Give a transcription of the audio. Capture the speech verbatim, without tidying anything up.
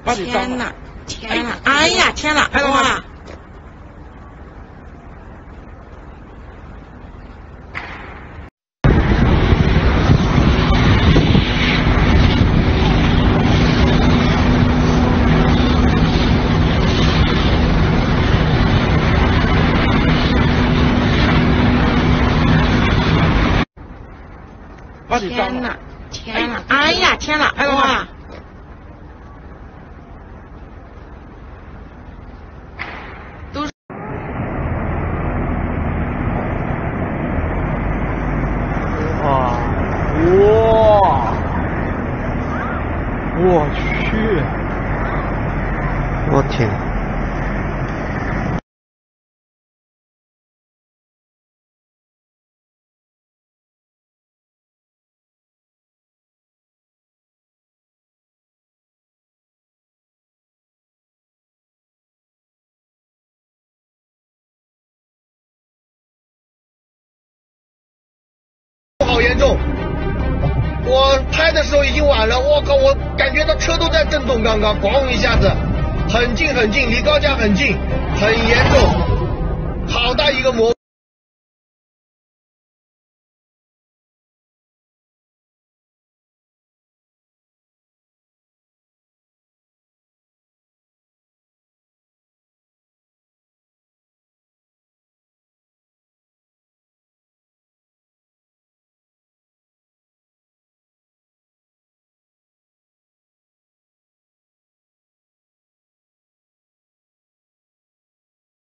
天哪，天哪，哎呀，天哪，哇！天哪，天哪，哎呀，天哪，哇！都是哇哇！我去！我天！ 好严重！我拍的时候已经晚了，我靠，我感觉到车都在震动，刚刚咣一下子，很近很近，离高架很近，很严重，好大一个魔。